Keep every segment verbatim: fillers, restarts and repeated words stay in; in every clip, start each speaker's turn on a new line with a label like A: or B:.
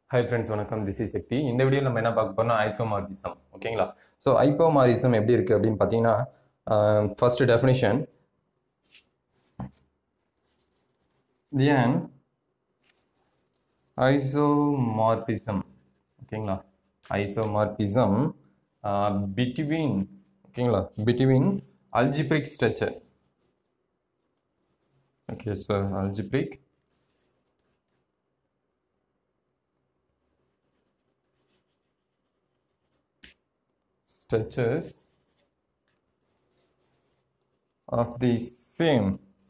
A: Hi friends, வணக்கம். This is Sekti. இந்த வீடியோல நம்ம என்ன பார்க்க போறோம்னா isomorphism. ஓகேங்களா? So isomorphism எப்படி இருக்கு அப்படினு பாத்தீங்கன்னா first definition then isomorphism. ஓகேங்களா? Isomorphism uh, between ஓகேங்களா? between algebraic structure. Okay, so algebraic structures of the same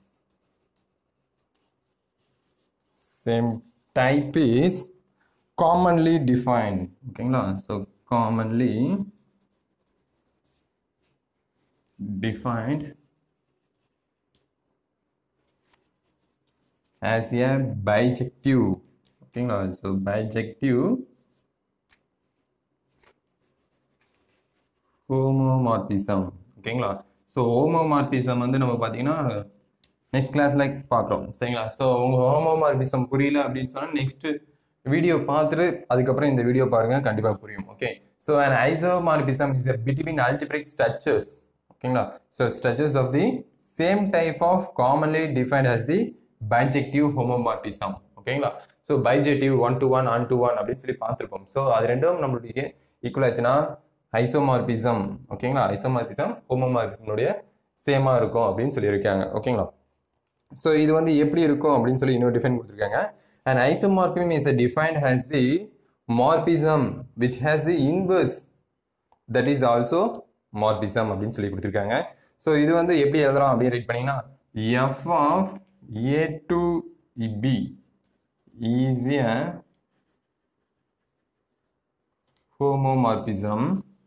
A: same type is commonly defined. Okay, so commonly defined as a bijective. Okay, so bijective homomorphism. ஓகேங்களா? So homomorphism வந்து நம்ம பார்த்தீங்கன்னா next கிளாஸ்ல பார்க்குறோம். சரிங்களா? So உங்கள் homomorphism புரியல அப்படின்னு சொன்னால் நெக்ஸ்ட் வீடியோ பார்த்துட்டு அதுக்கப்புறம் இந்த வீடியோ பாருங்க, கண்டிப்பாக புரியும். Okay, so and isomorphism is a between algebraic structures. ஓகேங்களா? So structures of the same type of commonly defined as the bijective homomorphism. ஓகேங்களா? So bijective one to one onto one அப்படின்னு சொல்லி பார்த்துருக்கோம். So அது ரெண்டும் நம்மளுடைய equal ஆச்சுன்னா isomorphism. ஓகேங்களா? ஐசோமார்பிசம் ஹோமோமார்பிசம்னுடைய சேமா இருக்கும் அப்படின்னு சொல்லியிருக்காங்க. ஓகேங்களா? ஸோ இது வந்து எப்படி இருக்கும் அப்படின்னு சொல்லி இன்னொரு டிஃபைன் கொடுத்துருக்காங்க. And isomorphism is defined as the morphism which has the inverse that is also morphism அப்படின்னு சொல்லி கொடுத்துருக்காங்க. ஸோ இது வந்து எப்படி எழுதலாம் அப்படின்னு ரைட் பண்ணீங்கன்னா f of A to B is a homomorphism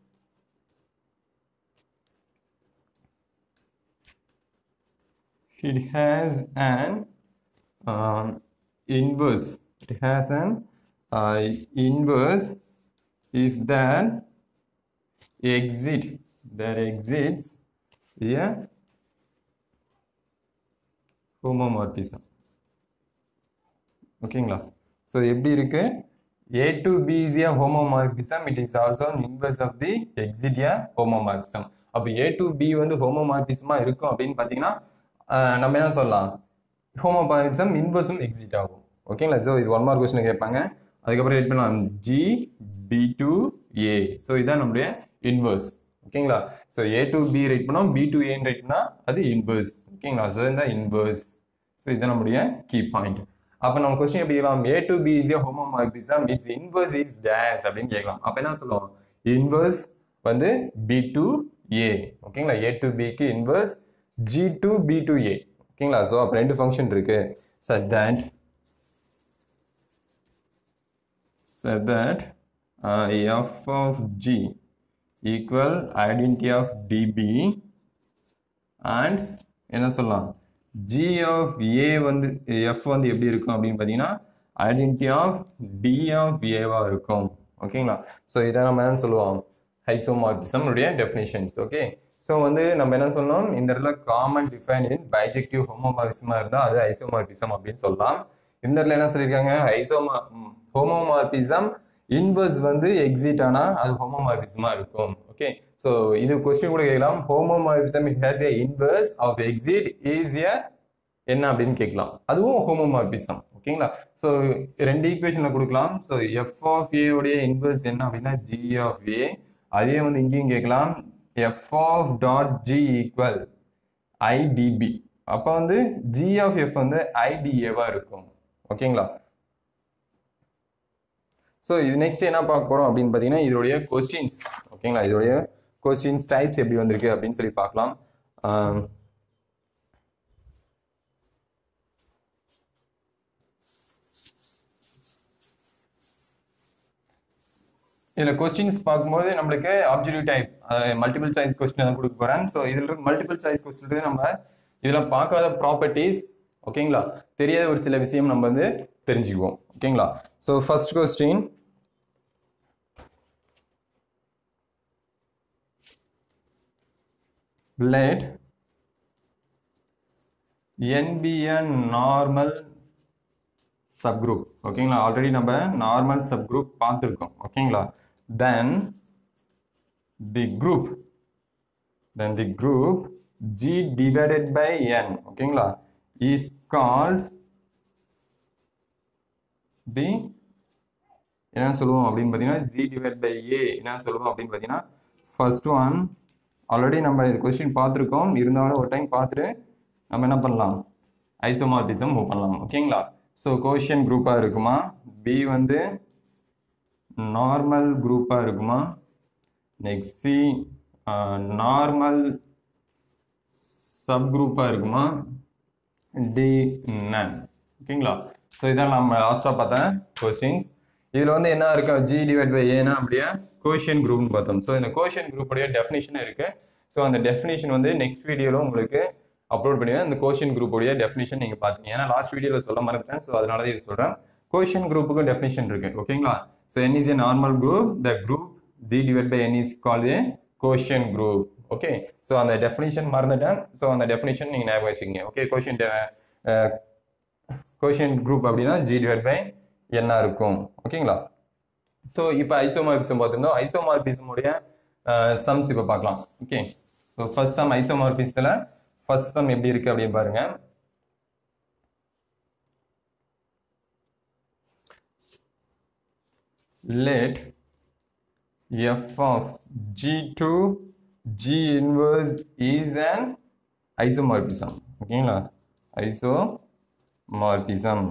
A: it has an um, inverse it has an uh, inverse if that exit that exits a homomorphism. ஓகேங்களா? ஸோ எப்படி இருக்கு? A to B is a homomorphism. It is also an inverse of the exit a homomorphism. அப்போ A to B வந்து ஹோமோமார்பிசமா இருக்கும் அப்படின்னு பார்த்தீங்கன்னா நம்ம என்ன சொல்லலாம்? ஹோமோமார்பிசம் இன்வர்ஸும் எக்ஸிட் ஆகும். ஓகேங்களா? ஸோ இது ஒன் மார்க் கொஸ்டின் கேட்பாங்க. அதுக்கப்புறம் எட் பண்ணலாம் G B to A. So இதான் நம்மளுடைய இன்வர்ஸ். ஓகேங்களா? So A to B write பண்ணோம், B to A ரைட் பண்ணா அது இன்வர்ஸ். ஓகேங்களா? ஸோ இந்த இன்வர்ஸ். ஸோ இதான் நம்மளுடைய கீ பாயிண்ட். அப்போ நம்ம கொஸ்டின் எப்படி கேட்கலாம்? A to B is a homomorphism, its inverse is dash அப்படின்னு கேட்கலாம். அப்போ என்ன சொல்லுவோம்? இன்வர்ஸ் வந்து B to A. ஓகேங்களா? A to B க்கு inverse G to B to A. ஓகேங்களா? ஸோ அப்போ ரெண்டு ஃபங்க்ஷன் இருக்கு. such that such that uh, f of G equal identity of D B and என்ன சொல்லலாம்? G of A வந்து F வந்து எப்படி இருக்கும் அப்படின்னு பார்த்தீங்கன்னா identity of D of A வா இருக்கும். ஓகேங்களா? ஸோ இதை நம்ம என்ன சொல்லுவோம்? ஐசோமார்பிசம் உடைய டெஃபினிஷன்ஸ். ஓகே, ஸோ வந்து நம்ம என்ன சொல்லணும்? இந்த இடத்துல காமன் டிஃபைன் இன் பைஜெக்டிவ் ஹோமோமார்பிசமா இருந்தால் அது ஐசோமார்பிசம் அப்படின்னு சொல்லலாம். இந்த இடத்துல என்ன சொல்லியிருக்காங்க? ஐசோமா ஹோமோமார்பிசம் இன்வர்ஸ் வந்து எக்ஸிட் ஆனா அது ஹோமோமார்பிசமா இருக்கும். ஓகே, ஸோ இது கொஸ்டின் கூட கேட்கலாம். Homomorphism it has a inverse of exist is a என்ன அப்படின்னு கேட்கலாம். அதுவும் ஹோமோமார்பிசம். ஓகேங்களா? ஸோ ரெண்டு ஈக்குவேஷன்ல கொடுக்கலாம். ஸோ எஃப் ஆஃப் ஏ உடைய இன்வர்ஸ் என்ன அப்படின்னா ஜி ஆஃப் ஏ. அதே வந்து இங்கேயும் கேட்கலாம். F of dot g equal IDB. அப்போ வந்து ஜி ஆஃப் எஃப் வந்து ஐடிஏவா இருக்கும். ஓகேங்களா? ஸோ இது நெக்ஸ்ட் என்ன பார்க்க போறோம் அப்படின்னு பார்த்தீங்கன்னா இதோடைய கொஸ்டின்ஸ். ஓகேங்களா? இதோடைய கொஸ்டின்ஸ் டைப்ஸ் எப்படி வந்திருக்கு அப்படின்னு சொல்லி பார்க்கலாம். இதில் கொஸ்டின்ஸ் பார்க்கும்போது நம்மளுக்கு objective type multiple choice question தான் கொடுக்க போறேன். ஸோ இதில் மல்டிபிள் சாய்ஸ் கொஸ்டின் நம்ம இதில் பார்க்காத ப்ராப்பர்ட்டிஸ், ஓகேங்களா, தெரியாத ஒரு சில விஷயம் நம்ம வந்து தெரிஞ்சுக்குவோம். ஓகேங்களா? So first question, let n be a normal subgroup. ஓகேங்களா, ஆல்ரெடி நம்ம நார்மல் subgroup பார்த்துருக்கோம். ஓகேங்களா, then the group then the group G divided by N, ஓகேங்களா, is called the என்ன சொல்லுவோம் அப்படின்னு பார்த்தீங்கன்னா G divided by A என்ன சொல்லுவோம் அப்படின்னு பார்த்தீங்கன்னா first one ஆல்ரெடி நம்ம இந்த கொஸ்டின் பார்த்துருக்கோம், இருந்தாலும் ஒரு டைம் பார்த்துட்டு நம்ம என்ன பண்ணலாம், ஐசோமார்பிசம் மூவ் பண்ணலாம். ஓகேங்களா, ஸோ கோஷியன் குரூப்பாக இருக்குமா, பி வந்து நார்மல் குரூப்பாக இருக்குமா, நெக்ஸ்ட் சி நார்மல் சப் குரூப்பாக இருக்குமா, டி நன். ஓகேங்களா, ஸோ இதான் நம்ம லாஸ்ட்டாக பார்த்த கொஸ்டின்ஸ். இதில் வந்து என்ன இருக்கா, ஜி டிவைட் பை ஏன்னா அப்படியே கோஷியன் குரூப்னு பார்த்தோம். ஸோ இந்த கோஷியன் குரூப்புடைய டெஃபினேஷன் இருக்குது. ஸோ அந்த டெஃபினேஷன் வந்து நெக்ஸ்ட் வீடியோவில் உங்களுக்கு அப்லோட் பண்ணுவேன். இந்த கோஷியன் குரூப்புடைய டெஃபினேஷன் நீங்கள் பார்த்தீங்க, ஏன்னா லாஸ்ட் வீடியோவில் சொல்ல மறந்துட்டேன். ஸோ அதனால தான் இது சொல்கிறேன். கோஷியன் குரூப்புக்கும் டெஃபினேஷன் இருக்குது. ஓகேங்களா, so n is a normal group, the group G divided by n is called a quotient group. Okay, so அந்த டெஃபினேஷன் மறந்துட்டேன். ஸோ அந்த டெஃபினேஷன் நீங்கள் ஞாபகம் வச்சுக்கோங்க. ஓகே, கோஷியன் கோஷியன் குரூப் அப்படின்னா G divided by n இருக்கும். ஓகேங்களா, ஸோ இப்போ ஐசோமார்பிசம் பார்த்துருந்தோம். ஐசோமார்பிசமுடைய சம்ஸ் இப்போ பார்க்கலாம். ஓகே, ஸோ ஃபர்ஸ்ட் சம் ஐசோமார்பிசத்தில் ஃபர்ஸ்ட் சம் எப்படி இருக்கு அப்படின்னு பாருங்க. Let f of G to G inverse is an isomorphism. ஓகேங்களா, isomorphism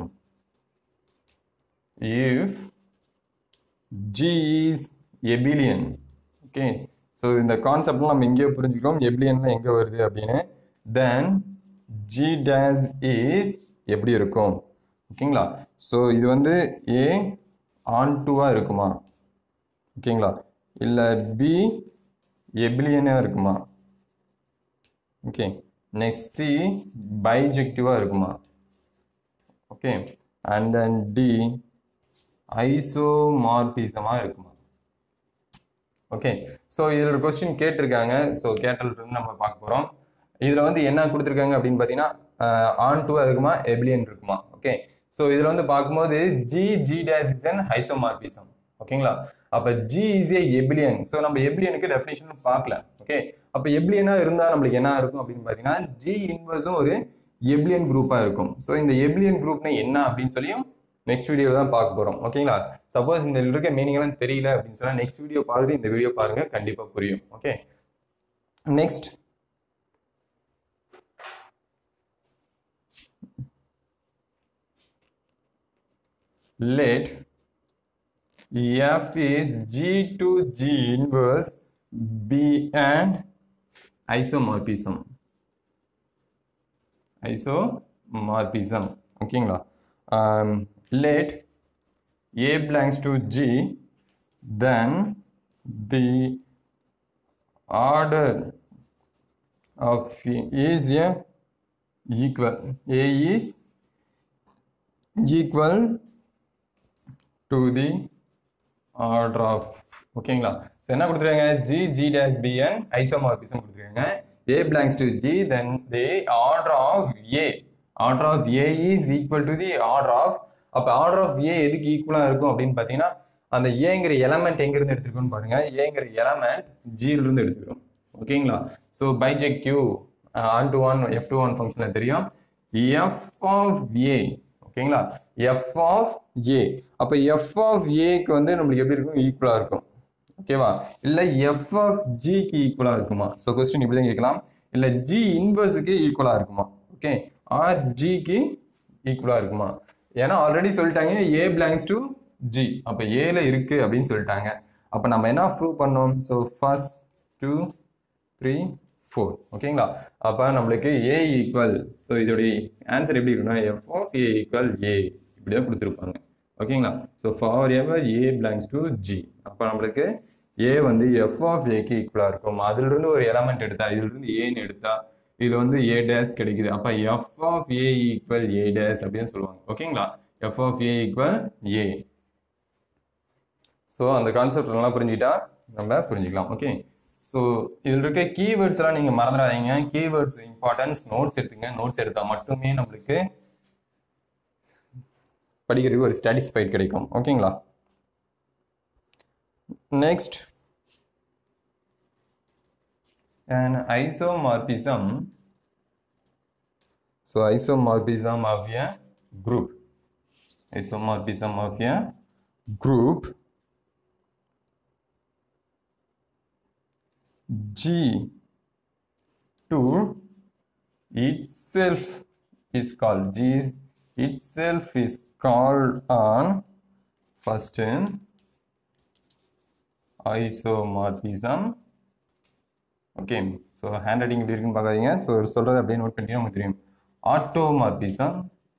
A: if G is abelian. Okay, so இந்த கான்செப்ட்லாம் நம்ம எங்கேயோ புரிஞ்சுக்கிறோம், எபிலியன்லாம் எங்கே வருது அப்படின்னு. then G dash is எப்படி இருக்கும். ஓகேங்களா, ஸோ இது வந்து A ontoவாக இருக்குமா, ஓகேங்களா, இல்லை B எபிலியனாக இருக்குமா, ஓகே, நெக்ஸ்ட் C பைஜெக்டிவாக இருக்குமா, ஓகே, அண்ட் தென் D ஐசோமார்பிசமாக இருக்குமா. ஓகே, ஸோ இதில் ஒரு கொஸ்டின் கேட்டிருக்காங்க. ஸோ கேட்டல் நம்ம பார்க்க போகிறோம். இதில் வந்து என்ன கொடுத்துருக்காங்க அப்படின்னு பார்த்தீங்கன்னா ஆன் டூவாக இருக்குமா, எபிலியன் இருக்குமா. ஓகே, ஸோ இதில் வந்து பார்க்கும்போது G G dash is an isomorphism. ஓகேங்களா, அப்போ G is a abelian. So நம்ம எபிலியனுக்கு டெஃபினேஷன் பார்க்கல. ஓகே, அப்போ எபிலியனாக இருந்தால் நம்மளுக்கு என்ன இருக்கும் அப்படின்னு பார்த்தீங்கன்னா ஜி இன்வர்ஸும் ஒரு எபிலியன் குரூப்பாக இருக்கும். ஸோ இந்த எபிலியன் குரூப்னா என்ன அப்படின்னு சொல்லியும் நெக்ஸ்ட் வீடியோ தான் பார்க்க போகிறோம். ஓகேங்களா, சப்போஸ் இந்த இருக்க மீனிங் எல்லாம் தெரியல அப்படின்னு சொன்னால் நெக்ஸ்ட் வீடியோ பார்த்துட்டு இந்த வீடியோ பாருங்க, கண்டிப்பாக புரியும். Okay, next let f is G to G inverse be an isomorphism. Isomorphism. ஓகேங்களா, um, let A belongs to G, then the order of is a equal. A is equal to the order of. ஓகேங்களா, so என்ன கொடுத்துருக்காங்க, G G dash B N isomorphism கொடுத்துருக்காங்க. A belongs to G, then the order of A order of A is equal to the order of. அப்போ order of a எதுக்கு ஈக்குவலாக இருக்கும் அப்படின்னு பார்த்தீங்கன்னா அந்த ஏங்கிற எலமெண்ட் எங்கேருந்து எடுத்துருக்கோன்னு பாருங்க. ஏங்கிற எலமெண்ட் ஜியிலிருந்து எடுத்துக்கிறோம். ஓகேங்களா, so bijective onto one f to one ஃபங்க்ஷனில் தெரியும் எஃப் ஆஃப் ஏ. ஓகேங்களா, எஃப் ஆஃப் ஏ. அப்போ எஃப் ஆஃப் ஏக்கு வந்து நம்மளுக்கு எப்படி இருக்கும், ஈக்குவலாக இருக்கும். ஓகேவா, இல்லை எஃப் ஆஃப் ஜிக்கு ஈக்குவலாக இருக்குமா. ஸோ கொஸ்டின் இப்படி தான் கேட்கலாம். இல்லை ஜி இன்வர்ஸுக்கு ஈக்குவலாக இருக்குமா. ஓகே, ஆர் ஜிக்கு ஈக்குவலாக இருக்குமா. ஏன்னா ஆல்ரெடி சொல்லிட்டாங்க ஏ பிலாங்ஸ் டு ஜி, அப்போ ஏல இருக்கு அப்படின்னு சொல்லிட்டாங்க. அப்போ நம்ம என்ன ப்ரூவ் பண்ணோம், so first two three four. ஓகேங்களா, அப்போ நம்மளுக்கு ஏ ஈக்குவல். ஸோ இதோடைய ஆன்சர் எப்படி இருக்குன்னா f of a equal a இப்படிதான் கொடுத்துருப்பாங்க. ஓகேங்களா, so for every a belongs to G, அப்போ நம்மளுக்கு ஏ வந்து எஃப் ஆஃப் ஏக்கு ஈக்குவலாக இருக்கும். அதிலிருந்து ஒரு எலமெண்ட் எடுத்தா, இதிலிருந்து ஏன்னு எடுத்தா இது வந்து ஏ டேஸ் கிடைக்குது. அப்போ f of a equal a dash அப்படின்னு சொல்லுவாங்க. ஓகேங்களா, f of a equal a. So அந்த கான்செப்ட் நல்லா புரிஞ்சுக்கிட்டா நம்ம புரிஞ்சுக்கலாம். ஓகே, ஸோ இதில் இருக்க கீவேர்ட்ஸ் எல்லாம் நீங்கள் மறந்துடாதீங்க. கீவேர்ட்ஸ் இம்பார்ட்டன்ஸ், நோட்ஸ் எடுத்துங்க. நோட்ஸ் எடுத்தால் மட்டுமே நம்மளுக்கு படிக்கிறதுக்கு ஒரு சாட்டிஸ்ஃபைட் கிடைக்கும். ஓகேங்களா? Next, an isomorphism. So isomorphism of a group. Isomorphism of a group G two itself is called G is itself is called on first isomorphism. Okay, so handwriting எப்படி இருக்குன்னு பார்க்காதீங்க. ஸோ சொல்றது அப்படியே நோட் பண்ணிட்டீங்கன்னா உங்களுக்கு தெரியும். Automorphism.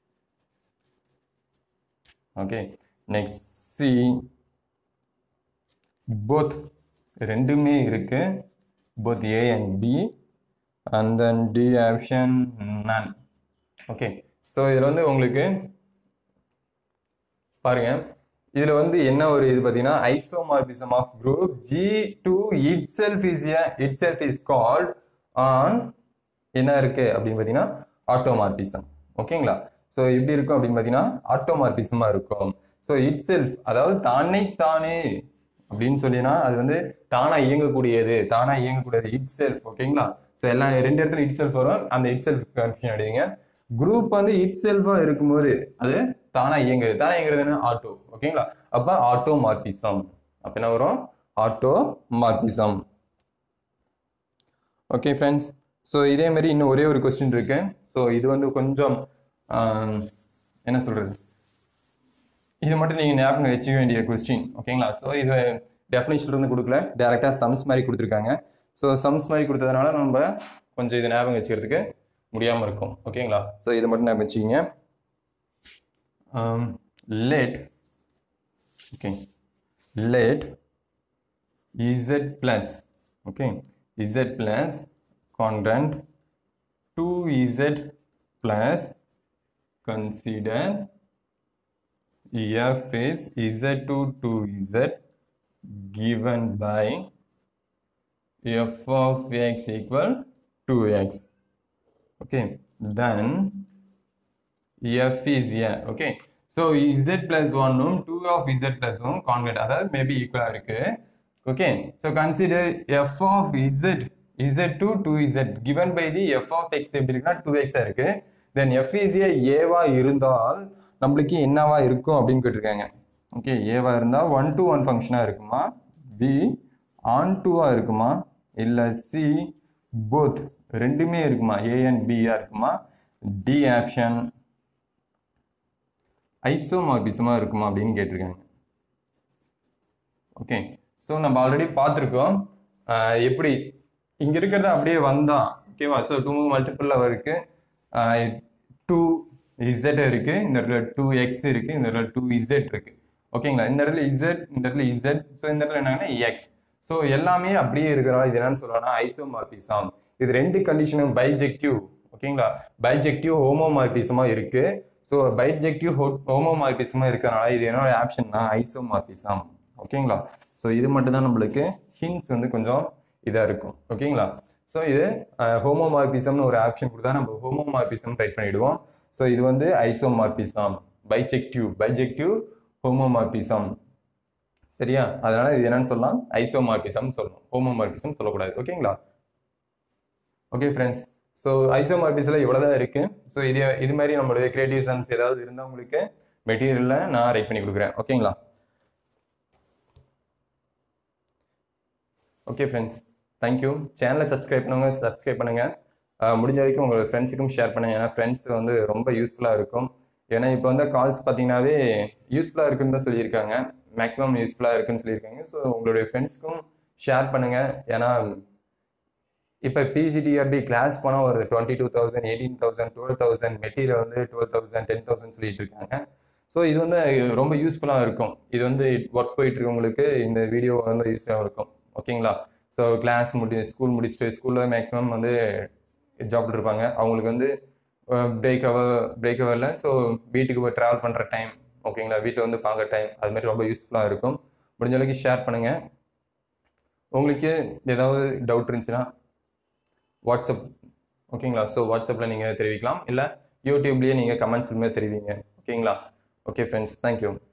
A: Okay, next C, both ரெண்டுமே இருக்கு, both A and B, and then D option none. Okay, so இதுல வந்து உங்களுக்கு பாருங்க, இதுல வந்து என்ன ஒரு இது பாத்தீங்கன்னா isomorphism of group G two itself is a itself is called on என்ன இருக்கு அப்படின்னு பாத்தீங்கன்னா automorphism. ஓகேங்களா? ஸோ எப்படி இருக்கும் அப்படின்னு பார்த்தீங்கன்னா ஆட்டோமார்பிசமா இருக்கும். ஸோ இட் செல்ஃப், அதாவது தானே தானே அப்படின்னு சொல்லினா அது வந்து தானா இயங்கக்கூடியது, தானா இயங்கக்கூடியது இட் செல்ஃப். ஓகேங்களா? ஸோ எல்லாம் ரெண்டு இடத்துல இட் செல்ஃப் வரும், அந்த இட் செல்ஃப் கன்ஃபியூஷன் அடிங்க. குரூப் வந்து இட் செல்ஃபா இருக்கும்போது அது தானா இயங்குது, தானா இயங்குறதுன்னு ஆட்டோ. ஓகேங்களா? அப்போ ஆட்டோமார்பிசம். அப்போ என்ன வரும்? ஆட்டோமார்பிசம். ஓகே ஃப்ரெண்ட்ஸ், ஸோ இதே மாதிரி இன்னும் ஒரே ஒரு கொஸ்டின் இருக்கு. ஸோ இது வந்து கொஞ்சம் என்ன சொல்றது, இது மட்டும் நீங்க ஞாபகம் வச்சுக்க வேண்டிய கொஸ்டின். ஓகேங்களா? ஸோ இது டெஃபினிஷன்ல இருந்து கொடுக்கல, டைரக்டா சம்ஸ் மாதிரி கொடுத்துருக்காங்க. ஸோ சம்ஸ் மாதிரி கொடுத்ததுனால நம்ம கொஞ்சம் இதை ஞாபகம் வச்சுக்கிறதுக்கு முடியாம இருக்கும். ஓகேங்களா? ஸோ இதை மட்டும் ஞாபகம் வச்சுக்கிங்க. Let okay let z plus okay z plus congruent two z plus consider f is z to two z given by f of x equal two x. Okay, then f is a okay, so z plus one um two of z plus one congruent, அதாவது maybe equal இருக்கு. Okay, so consider f of z z to two z given by the f of x எப்படி இருக்குன்னா two x இருக்கு. then f is a ஏவா இருந்தால் நம்மளுக்கு என்னவா இருக்கும் அப்படின்னு கேட்டிருக்காங்க. ஓகே, ஏவா இருந்தா ஒன் டு ஒன் ஃபங்க்ஷனா இருக்குமா, b ஆன் டூவா இருக்குமா, இல்ல c both ரெண்டுமே இருக்குமா, a and b ஆ இருக்குமா, d ஆப்ஷன் ஐசோமார்பிசமா இருக்குமா அப்படின்னு கேட்டிருக்காங்க. ஓகே, ஸோ நம்ம ஆல்ரெடி பார்த்துருக்கோம் எப்படி இங்க இருக்கிறது அப்படியே வந்தா. ஓகேவா? ஸோ டூ மல்டிபிள் இருக்கு, டூ இசட் இருக்கு, இந்த இடத்துல டூ எக்ஸ் இருக்கு, இந்த இடத்துல டூ இசட் இருக்கு. ஓகேங்களா? இந்த இடத்துல இசட், இந்த இடத்துல இசட், ஸோ இந்த இடத்துல என்னன்னா எக்ஸ். ஸோ எல்லாமே அப்படியே இருக்கிறா. இது என்னன்னு சொல்றாங்கன்னா ஐசோமார்பிசம். இது ரெண்டு கண்டிஷனும் பைஜெக்டிவ். ஓகேங்களா? பைஜெக்டிவ் ஹோமோமார்பிசமா இருக்கு. ஸோ பைஜெக்டிவ் ஹோமோமார்பிசமா இருக்கிறனால இது என்னோட ஆப்ஷன்னா ஐசோமார்பிசம். ஓகேங்களா? ஸோ இது மட்டும் தான் நம்மளுக்கு ஹிண்ட்ஸ் வந்து கொஞ்சம் இதா இருக்கும். ஓகேங்களா? ஸோ இது ஹோமோமார்பிசம்னு ஒரு ஆப்ஷன் கொடுத்தா நம்ம ஹோமோமார்பிசம் ரைட் பண்ணிடுவோம். ஸோ இது வந்து ஐசோமார்பிசம், பைஜெக்டிவ் பைஜெக்டிவ் ஹோமோமார்பிசம். சரியா? அதனால இது என்னன்னு சொல்லலாம், ஐசோமார்பிசம் சொல்லணும், ஹோமோமார்பிசம் சொல்லக்கூடாது. ஓகேங்களா? ஓகே ஃப்ரெண்ட்ஸ், ஸோ ஐசோமார்பிசம்ல இவ்வளோதான் இருக்கு. ஸோ இது இது மாதிரி நம்மளுடைய கிரியேட்டிவ் சம்ஸ் ஏதாவது இருந்தால் உங்களுக்கு மெட்டீரியல்ல நான் ரைட் பண்ணி கொடுக்குறேன். ஓகேங்களா? Okay friends, thank you. சேனலை சப்ஸ்கிரைப் பண்ணுங்க, சப்ஸ்கிரைப் பண்ணுங்க. முடிஞ்ச வரைக்கும் உங்களோட ஃப்ரெண்ட்ஸுக்கும் ஷேர் பண்ணுங்க. ஏன்னா ஃப்ரெண்ட்ஸ் வந்து ரொம்ப யூஸ்ஃபுல்லாக இருக்கும். ஏன்னா இப்போ வந்து கால்ஸ் பார்த்தீங்கன்னாவே யூஸ்ஃபுல்லாக இருக்குன்னு தான் சொல்லியிருக்காங்க, மேக்ஸிமம் யூஸ்ஃபுல்லாக இருக்குன்னு சொல்லியிருக்காங்க. ஸோ உங்களுடைய ஃப்ரெண்ட்ஸுக்கும் ஷேர் பண்ணுங்க. ஏன்னா இப்போ பிஜிடிஆர்பி கிளாஸ் போனால் ஒரு twenty two thousand eighteen thousand twelve thousand material வந்து டுவெல் தௌசண்ட் டென் தௌசண்ட் சொல்லிட்டு இருக்காங்க. ஸோ இது வந்து ரொம்ப யூஸ்ஃபுல்லாக இருக்கும். இது வந்து ஒர்க் போயிட்டு இருக்கவங்களுக்கு இந்த வீடியோ வந்து யூஸ்ஃபுல்லாக இருக்கும். ஓகேங்களா? ஸோ கிளாஸ் முடி ஸ்கூல் முடிச்சுட்டு ஸ்கூலில் மேக்ஸிமம் வந்து ஜாப்ல இருப்பாங்க. அவங்களுக்கு வந்து பிரேக் அவர் பிரேக் அவரில் ஸோ வீட்டுக்கு போய் ட்ராவல் பண்ணுற டைம், ஓகேங்களா, வீட்டை வந்து பார்க்குற டைம், அது மாதிரி ரொம்ப யூஸ்ஃபுல்லாக இருக்கும். முடிஞ்ச அளவுக்கு ஷேர் பண்ணுங்கள். உங்களுக்கு ஏதாவது டவுட் இருந்துச்சுன்னா வாட்ஸ்அப், ஓகேங்களா? ஸோ வாட்ஸ்அப்பில் நீங்கள் தெரிவிக்கலாம், இல்லை யூடியூப்லேயே நீங்கள் கமெண்ட்ஸ் தெரிவிங்க. ஓகேங்களா? Okay friends, thank you.